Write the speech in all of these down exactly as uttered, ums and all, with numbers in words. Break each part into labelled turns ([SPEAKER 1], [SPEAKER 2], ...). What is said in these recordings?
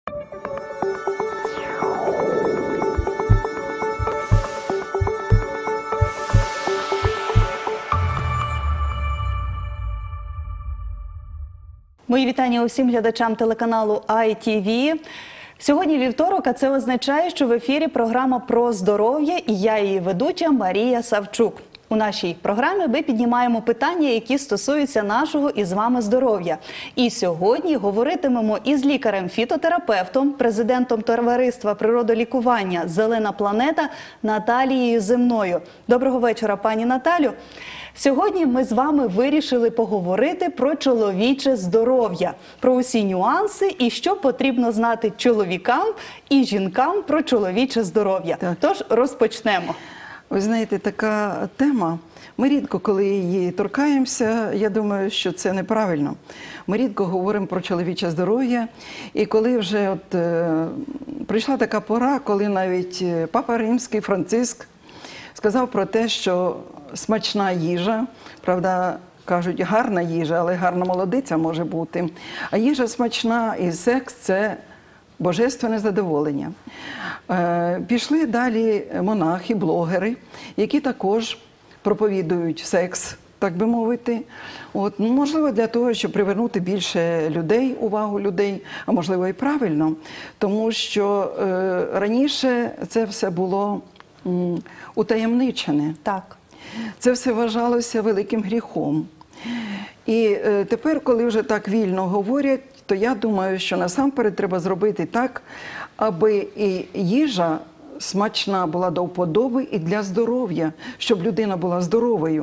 [SPEAKER 1] Мої вітання усім глядачам телеканалу ай ті ві. Сьогодні вівторок, а це означає, що в ефірі програма про здоров'я і я її ведуча Марія Савчук. У нашій програмі ми піднімаємо питання, які стосуються нашого і з вами здоров'я. І сьогодні говоритимемо із лікарем-фітотерапевтом, президентом товариства природолікування «Зелена планета» Наталією Земною. Доброго вечора, пані Наталю. Сьогодні ми з вами вирішили поговорити про чоловіче здоров'я, про усі нюанси і що потрібно знати чоловікам і жінкам про чоловіче здоров'я. Тож розпочнемо.
[SPEAKER 2] Ви знаєте, така тема, ми рідко, коли її торкаємося, я думаю, що це неправильно. Ми рідко говоримо про чоловіче здоров'я, і коли вже от, е, прийшла така пора, коли навіть Папа Римський Франциск сказав про те, що смачна їжа, правда, кажуть, гарна їжа, але гарна молодиця може бути, а їжа смачна і секс – це божественне задоволення. Е, пішли далі монахи, блогери, які також проповідують секс, так би мовити. От, можливо, для того, щоб привернути більше людей, увагу людей, а можливо і правильно, тому що е, раніше це все було м, утаємничене.
[SPEAKER 1] Так.
[SPEAKER 2] Це все вважалося великим гріхом. І е, тепер, коли вже так вільно говорять, то я думаю, що насамперед треба зробити так, аби і їжа смачна була до вподоби і для здоров'я, щоб людина була здоровою.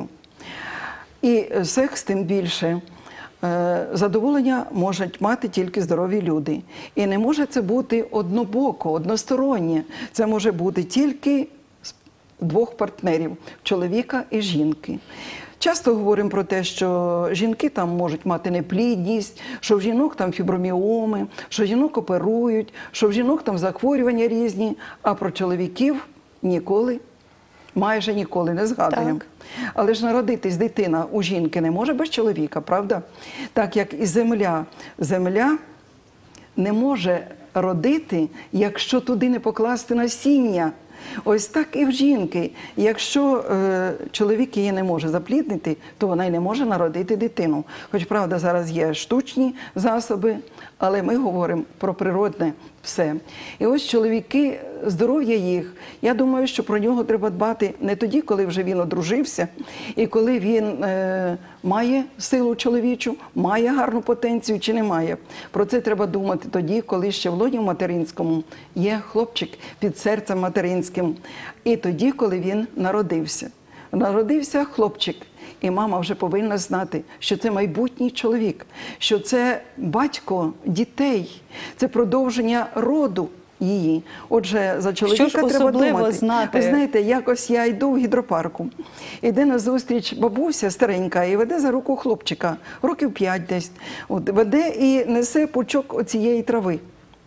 [SPEAKER 2] І секс тим більше. Задоволення можуть мати тільки здорові люди. І не може це бути однобоко, одностороннє. Це може бути тільки двох партнерів – чоловіка і жінки. Часто говоримо про те, що жінки там можуть мати неплідність, що в жінок там фіброміоми, що жінок оперують, що в жінок там захворювання різні, а про чоловіків ніколи, майже ніколи не згадуємо. Так. Але ж народитись дитина у жінки не може без чоловіка, правда? Так як і земля. Земля не може родити, якщо туди не покласти насіння. Ось так і в жінки. Якщо е, чоловік її не може запліднити, то вона й не може народити дитину. Хоч, правда, зараз є штучні засоби, але ми говоримо про природне все. І ось чоловіки, здоров'я їх, я думаю, що про нього треба дбати не тоді, коли вже він одружився, і коли він е, має силу чоловічу, має гарну потенцію чи не має. Про це треба думати тоді, коли ще в лоні материнському є хлопчик під серцем материнським, і тоді, коли він народився. Народився хлопчик. І мама вже повинна знати, що це майбутній чоловік, що це батько дітей, це продовження роду її. Отже, за чоловіка треба думати.
[SPEAKER 1] Знати?
[SPEAKER 2] Ви знаєте, якось я йду в гідропарку, іде назустріч бабуся старенька і веде за руку хлопчика, років п'ять десь, от, веде і несе пучок оцієї трави.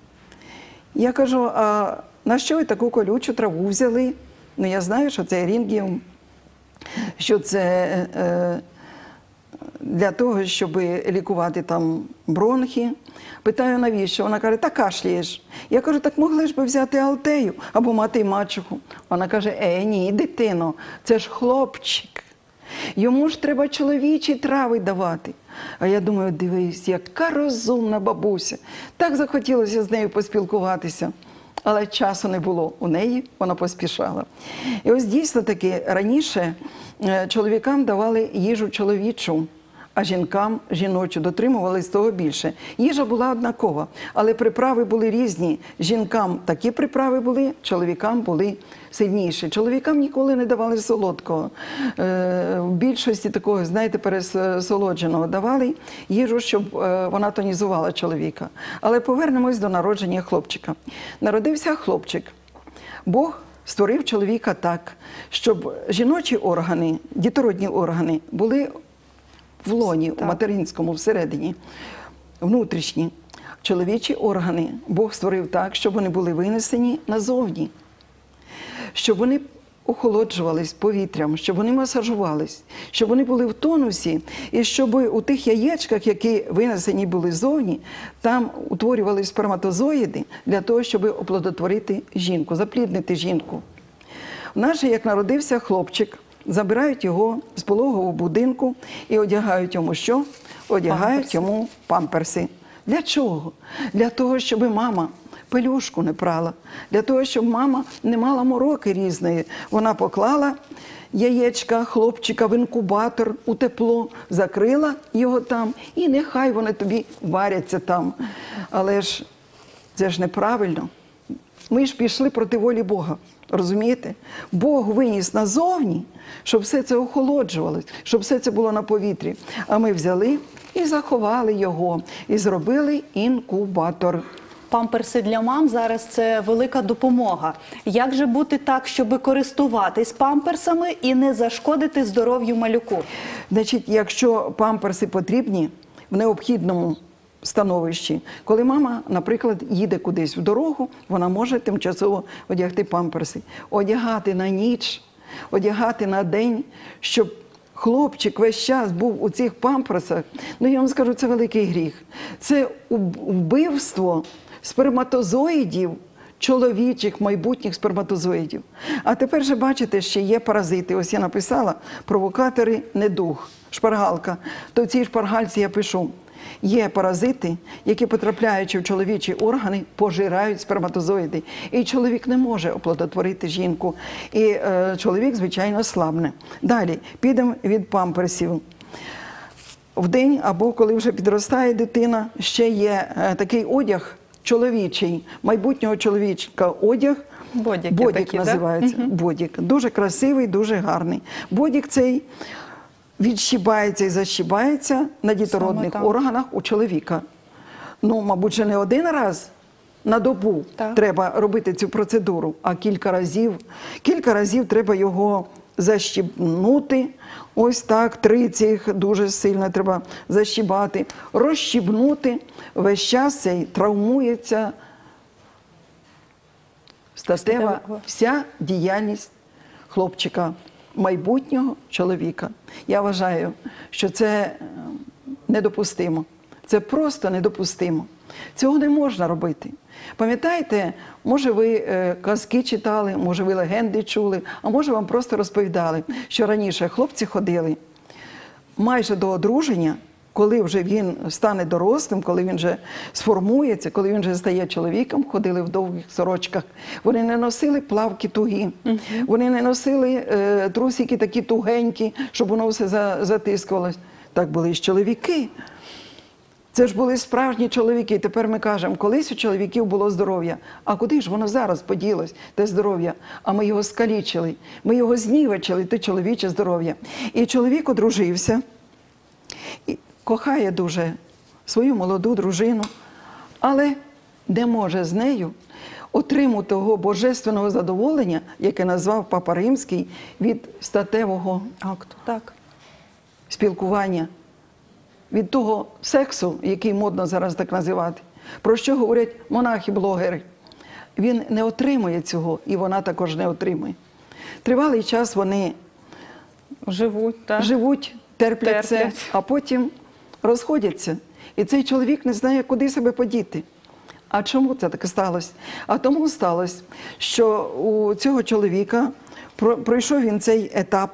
[SPEAKER 2] Я кажу, а на що ви таку колючу траву взяли? Ну, я знаю, що це ерінгіум, що це е, для того, щоб лікувати там бронхи. Питаю, навіщо? Вона каже, та кашляєш. Я кажу, так могли ж би взяти Алтею або мати мачуху. Вона каже, е, ні, дитино, це ж хлопчик. Йому ж треба чоловічі трави давати. А я думаю, дивись, яка розумна бабуся. Так захотілося з нею поспілкуватися. Але часу не було у неї, вона поспішала. І ось дійсно таки раніше чоловікам давали їжу чоловічу, а жінкам жіночу, дотримувались того більше. Їжа була однакова, але приправи були різні. Жінкам такі приправи були, чоловікам були сильніші. Чоловікам ніколи не давали солодкого. В більшості такого, знаєте, пересолодженого давали їжу, щоб вона тонізувала чоловіка. Але повернемось до народження хлопчика. Народився хлопчик. Бог створив чоловіка так, щоб жіночі органи, дітородні органи були в лоні, у материнському, всередині, внутрішні. Чоловічі органи Бог створив так, щоб вони були винесені назовні. Щоб вони охолоджувались повітрям, щоб вони масажувались, щоб вони були в тонусі, і щоб у тих яєчках, які винесені були ззовні, там утворювалися сперматозоїди для того, щоб оплодотворити жінку, запліднити жінку. У нас же, як народився хлопчик, забирають його з пологового будинку і одягають йому що? Одягають
[SPEAKER 1] Памперси.
[SPEAKER 2] йому памперси. Для чого? Для того, щоб мама пелюшку не прала, для того, щоб мама не мала мороки різної. Вона поклала яєчка хлопчика в інкубатор, у тепло, закрила його там, і нехай вони тобі варяться там. Але ж це ж неправильно. Ми ж пішли проти волі Бога. Розумієте? Бог виніс назовні, щоб все це охолоджувалось, щоб все це було на повітрі. А ми взяли і заховали його, і зробили інкубатор.
[SPEAKER 1] Памперси для мам зараз – це велика допомога. Як же бути так, щоб користуватись памперсами і не зашкодити здоров'ю малюку?
[SPEAKER 2] Значить, якщо памперси потрібні в необхідному становищі, коли мама, наприклад, їде кудись в дорогу, вона може тимчасово одягти памперси. Одягати на ніч, одягати на день, щоб хлопчик весь час був у цих памперсах, ну я вам скажу, це великий гріх. Це вбивство сперматозоїдів, чоловічих, майбутніх сперматозоїдів. А тепер же бачите, ще є паразити. Ось я написала провокатори недуг, шпаргалка. То в цій шпаргальці я пишу: є паразити, які, потрапляючи в чоловічі органи, пожирають сперматозоїди. І чоловік не може оплодотворити жінку. І е, чоловік, звичайно, слабне. Далі, підемо від памперсів. Вдень або коли вже підростає дитина, ще є е, такий одяг чоловічий, майбутнього чоловічка одяг.
[SPEAKER 1] Бодіки
[SPEAKER 2] Бодік
[SPEAKER 1] такі,
[SPEAKER 2] називається.
[SPEAKER 1] Да?
[SPEAKER 2] Бодік. Дуже красивий, дуже гарний. Бодік цей відщібається і защібається на дітородних
[SPEAKER 1] так.
[SPEAKER 2] органах у чоловіка. Ну, мабуть, же не один раз на добу
[SPEAKER 1] Так.
[SPEAKER 2] треба робити цю процедуру, а кілька разів. Кілька разів треба його защібнути. Ось так, три цих дуже сильно треба защібати. Розщібнути. Весь час цей травмується статева вся діяльність хлопчика, майбутнього чоловіка. Я вважаю, що це недопустимо. Це просто недопустимо. Цього не можна робити. Пам'ятаєте, може ви е, казки читали, може ви легенди чули, а може вам просто розповідали, що раніше хлопці ходили майже до одруження, коли вже він стане дорослим, коли він вже сформується, коли він вже стає чоловіком, ходили в довгих сорочках. Вони не носили плавки тугі, uh-huh. вони не носили е, трусики такі тугенькі, щоб воно все за, затискувалось. Так були і чоловіки. Це ж були справжні чоловіки. Тепер ми кажемо, колись у чоловіків було здоров'я. А куди ж воно зараз поділось, те здоров'я? А ми його скалічили, ми його знівечили, те чоловіче здоров'я. І чоловік одружився, і кохає дуже свою молоду дружину, але не може з нею отримати того божественного задоволення, яке назвав Папа Римський, від статевого акту,
[SPEAKER 1] Так.
[SPEAKER 2] спілкування, від того сексу, який модно зараз так називати. Про що говорять монахи-блогери? Він не отримує цього, і вона також не отримує. Тривалий час вони
[SPEAKER 1] Живуть, так?
[SPEAKER 2] живуть, терплять це,
[SPEAKER 1] Терплять.
[SPEAKER 2] а потім розходяться. І цей чоловік не знає, куди себе подіти. А чому це таке сталося? А тому сталося, що у цього чоловіка пройшов він цей етап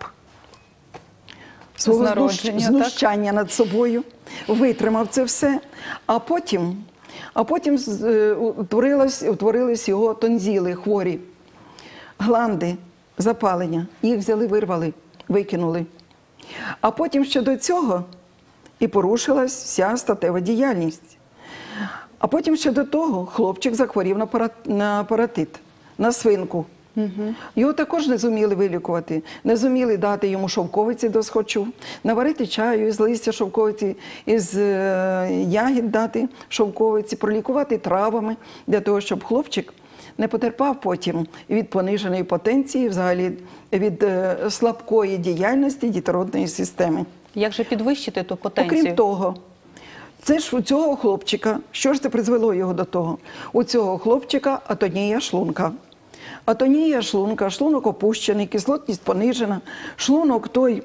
[SPEAKER 2] свого
[SPEAKER 1] народження,
[SPEAKER 2] знущання над собою, витримав це все, а потім, а потім утворились, утворились його тонзіли хворі, гланди, запалення. Їх взяли, вирвали, викинули. А потім ще до цього і порушилась вся статева діяльність. А потім ще до того хлопчик захворів на парат, на паратит, на свинку. Угу. Його також не зуміли вилікувати, не зуміли дати йому шовковиці до схочу, наварити чаю із листя шовковиці, із е, ягід дати шовковиці, пролікувати травами, для того, щоб хлопчик не потерпав потім від пониженої потенції, взагалі від е, слабкої діяльності дітородної системи.
[SPEAKER 1] Як же підвищити ту потенцію?
[SPEAKER 2] Окрім того, це ж у цього хлопчика, що ж це призвело його до того? У цього хлопчика атонія шлунка. Атонія шлунка, шлунок опущений, кислотність понижена, шлунок той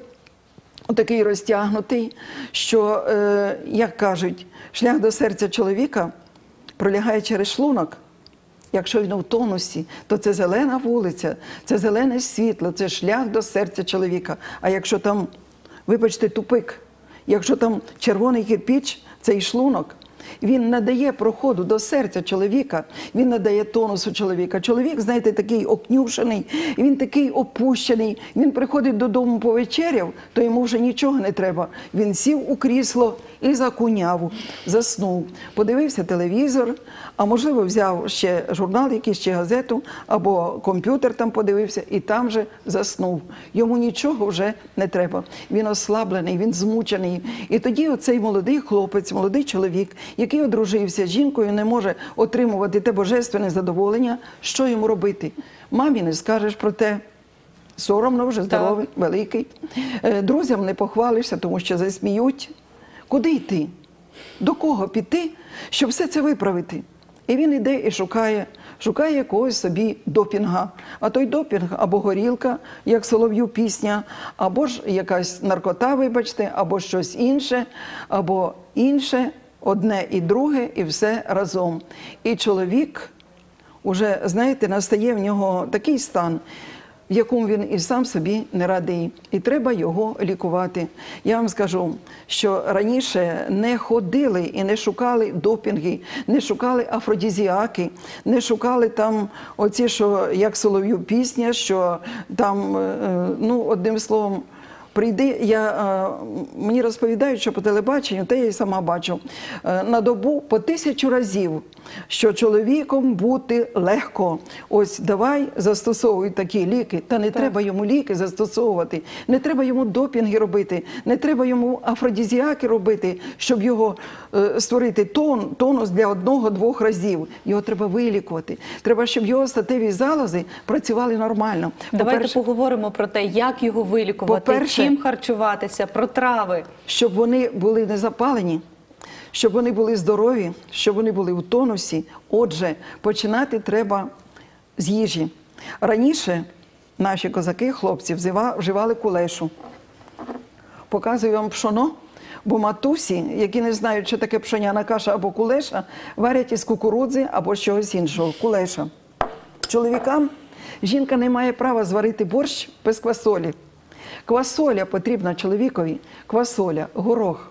[SPEAKER 2] такий розтягнутий, що, е, як кажуть, шлях до серця чоловіка пролягає через шлунок. Якщо він у тонусі, то це зелена вулиця, це зелене світло, це шлях до серця чоловіка. А якщо там, вибачте, тупик, якщо там червоний кирпіч, цей шлунок, він надає проходу до серця чоловіка, він надає тонусу чоловіка. Чоловік, знаєте, такий окнюшений, він такий опущений, він приходить додому повечеряв, то йому вже нічого не треба. Він сів у крісло і закуняв, заснув, подивився телевізор, а можливо взяв ще журнал якийсь, чи газету, або комп'ютер там подивився, і там же заснув. Йому нічого вже не треба. Він ослаблений, він змучений. І тоді оцей молодий хлопець, молодий чоловік, який одружився з жінкою, не може отримувати те божественне задоволення, що йому робити? Мамі не скажеш про те, соромно вже, здоровий, так. великий. Друзям не похвалишся, тому що засміють. Куди йти? До кого піти, щоб все це виправити? І він іде і шукає, шукає якогось собі допінга. А той допінг або горілка, як Солов'ю пісня, або ж якась наркота, вибачте, або щось інше, або інше, одне і друге, і все разом. І чоловік уже, знаєте, настає в нього такий стан, в якому він і сам собі не радий. І треба його лікувати. Я вам скажу, що раніше не ходили і не шукали допінги, не шукали афродізіаки, не шукали там оці, що як Солов'ю пісня, що там, ну, одним словом, прийди, я, мені розповідають, що по телебаченню, те я і сама бачу, на добу по тисячу разів, що чоловіком бути легко. Ось давай застосовуй такі ліки, та не так. треба йому ліки застосовувати, не треба йому допінги робити, не треба йому афродізіаки робити, щоб його е, створити тон, тонус для одного-двох разів. Його треба вилікувати. Треба, щоб його статеві залози працювали нормально.
[SPEAKER 1] Давайте поговоримо про те, як його вилікувати, чим харчуватися, про трави.
[SPEAKER 2] Щоб вони були не запалені, щоб вони були здорові, щоб вони були у тонусі. Отже, починати треба з їжі. Раніше наші козаки, хлопці, вживали кулешу. Показую вам пшоно, бо матусі, які не знають, що таке пшоняна каша або кулеша, варять із кукурудзи або з чогось іншого. Кулеша. Чоловікам жінка не має права зварити борщ без квасолі. Квасоля потрібна чоловікові, квасоля, горох.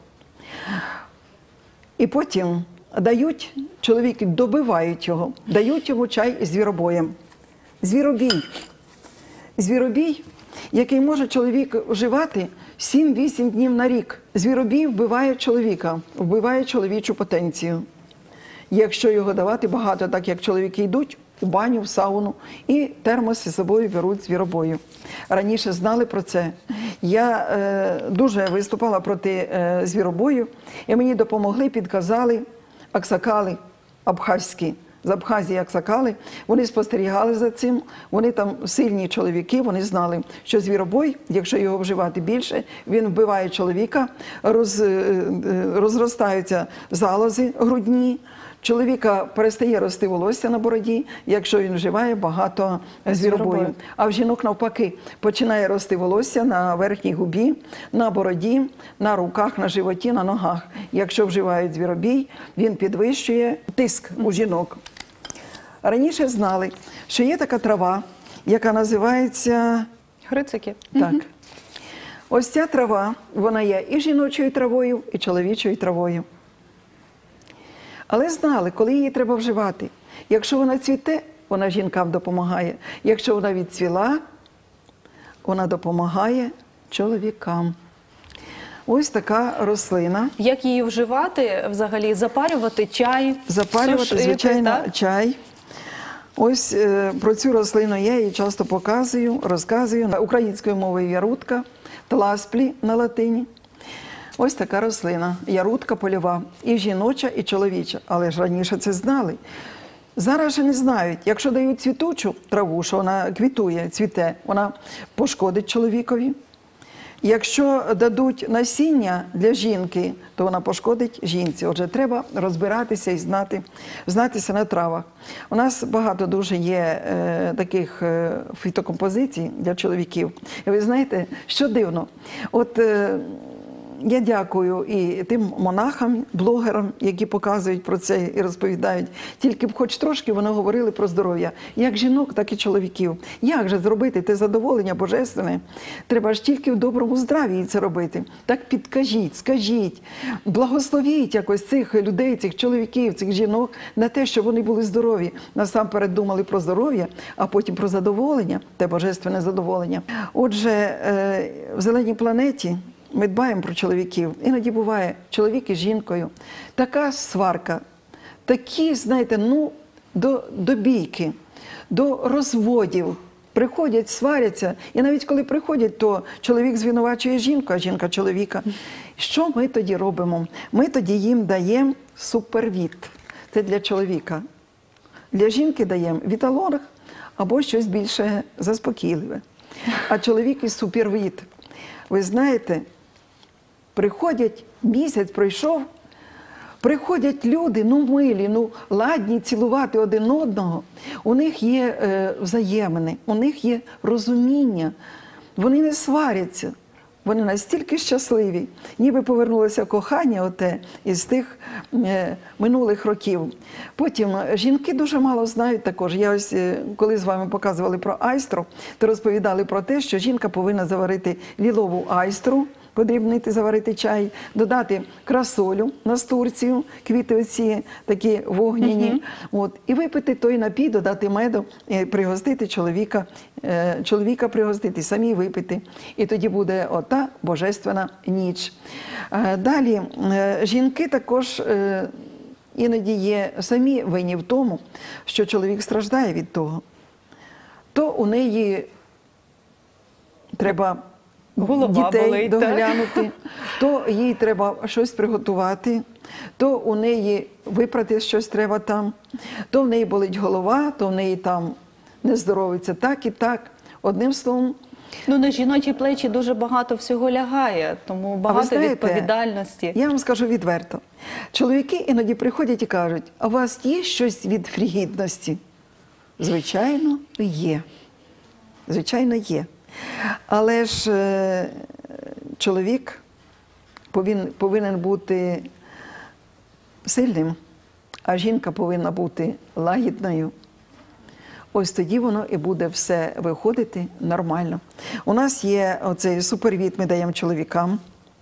[SPEAKER 2] І потім дають, чоловіки добивають його, дають йому чай із звіробоєм. Звіробій. Звіробій, який може чоловік вживати сім-вісім днів на рік. Звіробій вбиває чоловіка, вбиває чоловічу потенцію. Якщо його давати багато, так як чоловіки йдуть у баню, в сауну, і термоси з собою беруть звіробою. Раніше знали про це. Я е, дуже виступала проти е, звіробою, і мені допомогли, підказали аксакали абхазькі. З Абхазії аксакали, вони спостерігали за цим, вони там сильні чоловіки, вони знали, що звіробой, якщо його вживати більше, він вбиває чоловіка, роз, розростаються залози грудні, чоловіка перестає рости волосся на бороді, якщо він вживає багато звіробою. А в жінок навпаки, починає рости волосся на верхній губі, на бороді, на руках, на животі, на ногах. Якщо вживають звіробій, він підвищує тиск у жінок. Раніше знали, що є така трава, яка називається...
[SPEAKER 1] Грицики.
[SPEAKER 2] Так. Ось ця трава, вона є і жіночою травою, і чоловічою травою. Але знали, коли її треба вживати. Якщо вона цвіте, вона жінкам допомагає. Якщо вона відцвіла, вона допомагає чоловікам. Ось така рослина.
[SPEAKER 1] Як її вживати взагалі? Запарювати чай?
[SPEAKER 2] Запарювати,
[SPEAKER 1] сушити,
[SPEAKER 2] звичайно,
[SPEAKER 1] так?
[SPEAKER 2] чай. Ось е, про цю рослину я її часто показую, розказую. Українською мовою ярутка, тласплі на латині. Ось така рослина, ярутка польова, і жіноча, і чоловіча. Але ж раніше це знали. Зараз же не знають. Якщо дають цвітучу траву, що вона квітує, цвіте, вона пошкодить чоловікові. Якщо дадуть насіння для жінки, то вона пошкодить жінці. Отже, треба розбиратися і знати, знатися на травах. У нас багато дуже є е, таких е, фітокомпозицій для чоловіків. І ви знаєте, що дивно? От е, я дякую і тим монахам, блогерам, які показують про це і розповідають. Тільки б хоч трошки вони говорили про здоров'я. Як жінок, так і чоловіків. Як же зробити те задоволення божественне? Треба ж тільки в доброму здравії це робити. Так підкажіть, скажіть, благословіть якось цих людей, цих чоловіків, цих жінок на те, щоб вони були здорові. Насамперед думали про здоров'я, а потім про задоволення, те божественне задоволення. Отже, в зеленій планеті ми дбаємо про чоловіків. Іноді буває чоловік із жінкою. Така сварка, такі, знаєте, ну, до, до бійки, до розводів. Приходять, сваряться. І навіть коли приходять, то чоловік звинувачує жінку, а жінка чоловіка. Що ми тоді робимо? Ми тоді їм даємо супервіт. Це для чоловіка. Для жінки даємо віталонг або щось більше заспокійливе. А чоловік із супервіт. Ви знаєте, приходять, місяць пройшов, приходять люди, ну милі, ну ладні цілувати один одного. У них є е, взаємини, у них є розуміння, вони не сваряться. Вони настільки щасливі, ніби повернулося кохання оте із тих е, минулих років. Потім жінки дуже мало знають також. Я ось, е, коли з вами показували про айстру, то розповідали про те, що жінка повинна заварити лілову айстру, подрібнити, заварити чай, додати красолю, настурцію, квіти оці такі вогняні, uh-huh. От, і випити той напій, додати меду, і пригостити чоловіка, е, чоловіка пригостити, самі випити. І тоді буде ота божественна ніч. Е, далі, е, жінки також е, іноді є самі винні в тому, що чоловік страждає від того. То у неї треба
[SPEAKER 1] голова
[SPEAKER 2] дітей
[SPEAKER 1] болить,
[SPEAKER 2] доглянути, то їй треба щось приготувати, то у неї випрати щось треба там, то в неї болить голова, то в неї там не здоровиться так і так. Одним словом.
[SPEAKER 1] Ну, на жіночі плечі дуже багато всього лягає, тому багато
[SPEAKER 2] знаєте,
[SPEAKER 1] відповідальності.
[SPEAKER 2] Я вам скажу відверто. Чоловіки іноді приходять і кажуть, а у вас є щось від фригідності? Звичайно, є. Звичайно, є. Але ж е, чоловік повинен, повинен бути сильним, а жінка повинна бути лагідною. Ось тоді воно і буде все виходити нормально. У нас є оцей супервіт, ми даємо чоловікам,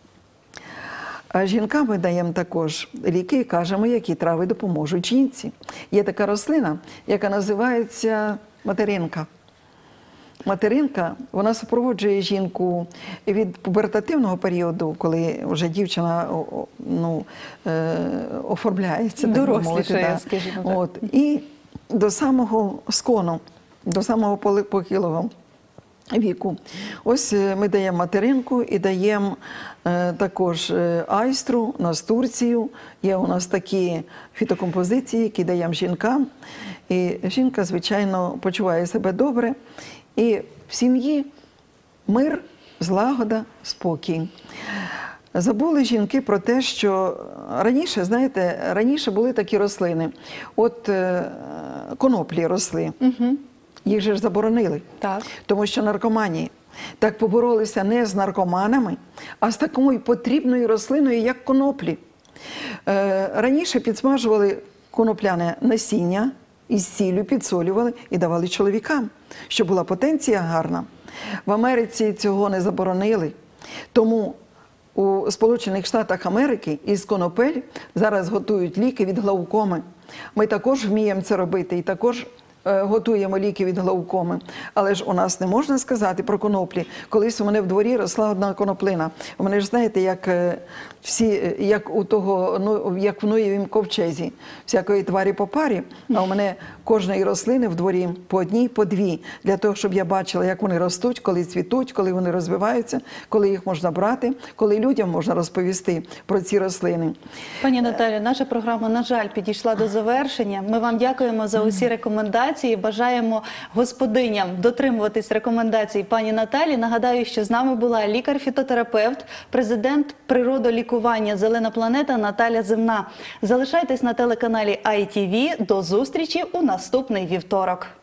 [SPEAKER 2] а жінкам ми даємо також ліки і кажемо, які трави допоможуть жінці. Є така рослина, яка називається материнка. Материнка, вона супроводжує жінку від пубертативного періоду, коли вже дівчина ну, е, оформляється.
[SPEAKER 1] Дорослішає, скажімо так.
[SPEAKER 2] От, і до самого скону, до самого похилого віку. Ось ми даємо материнку і даємо е, також айстру, настурцію. Є у нас такі фітокомпозиції, які даємо жінкам. І жінка, звичайно, почуває себе добре. І в сім'ї мир, злагода, спокій. Забули жінки про те, що раніше, знаєте, раніше були такі рослини. От е, коноплі росли, угу. Їх же ж заборонили,
[SPEAKER 1] так.
[SPEAKER 2] Тому що наркоманії. Так поборолися не з наркоманами, а з такою потрібною рослиною, як коноплі. Е, раніше підсмажували конопляне насіння, із сіллю підсолювали і давали чоловікам, щоб була потенція гарна. В Америці цього не заборонили. Тому у Сполучених Штатах Америки із конопель зараз готують ліки від глаукоми. Ми також вміємо це робити і також е, готуємо ліки від глаукоми. Але ж у нас не можна сказати про коноплі. Колись у мене в дворі росла одна коноплина. У мене ж, знаєте, як е, всі, як у того, ну, як в Ноєвім ковчезі, всякої тварі по парі, а у мене кожної рослини в дворі по одній, по дві, для того, щоб я бачила, як вони ростуть, коли цвітуть, коли вони розвиваються, коли їх можна брати, коли людям можна розповісти про ці рослини.
[SPEAKER 1] Пані Наталю, наша програма, на жаль, підійшла до завершення. Ми вам дякуємо за усі рекомендації. рекомендації. Бажаємо господиням дотримуватись рекомендацій пані Наталі. Нагадаю, що з нами була лікар-фітотерапевт, президент природолікування «Зелена планета» Наталя Земна. Залишайтесь на телеканалі ай ті ві. До зустрічі у наступний вівторок.